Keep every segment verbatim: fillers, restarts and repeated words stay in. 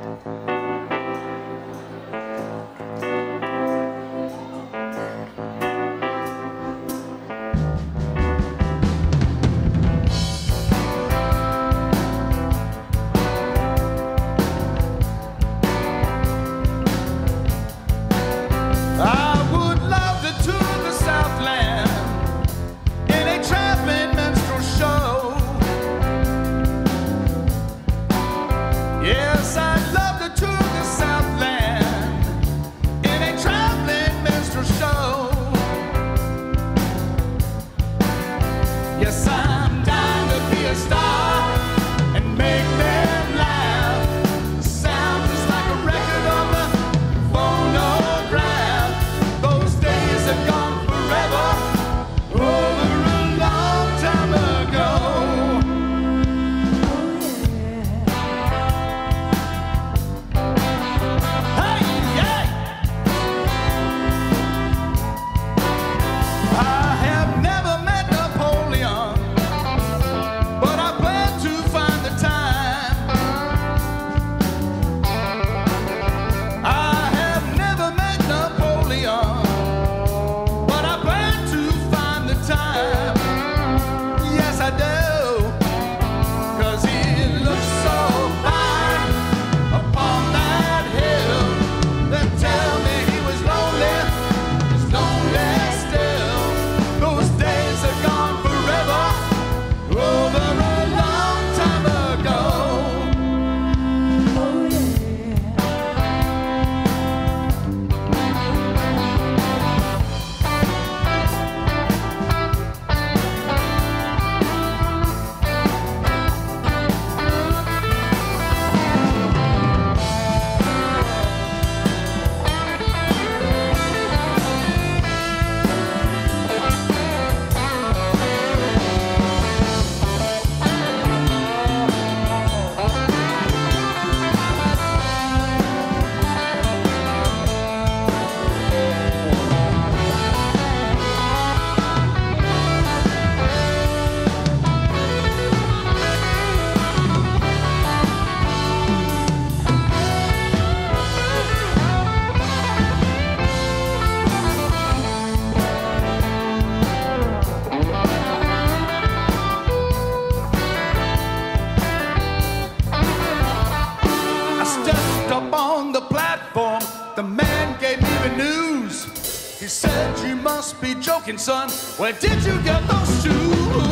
The man gave me the news. He said, "You must be joking, son. Where did you get those shoes?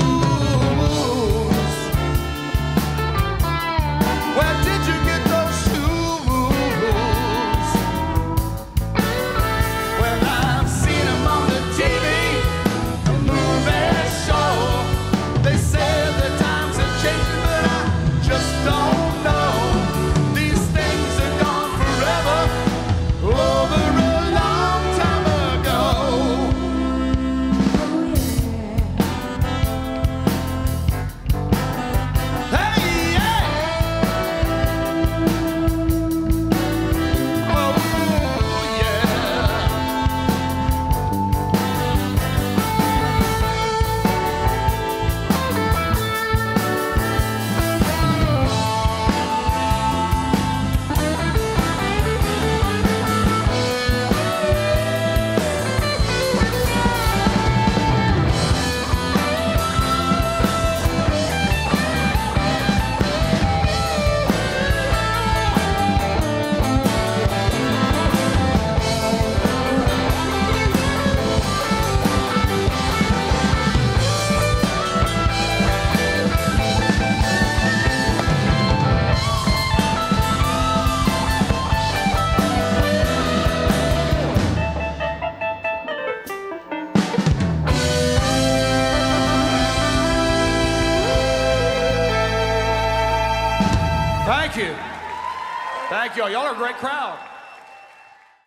Where did you get those shoes?" Well, I've seen them on the T V, the movie show. They say the times are changing, but I just don't know. These things are gone forever, over a long time ago. Hey, yeah. Oh, yeah. Thank you. Thank you. Y'all are a great crowd.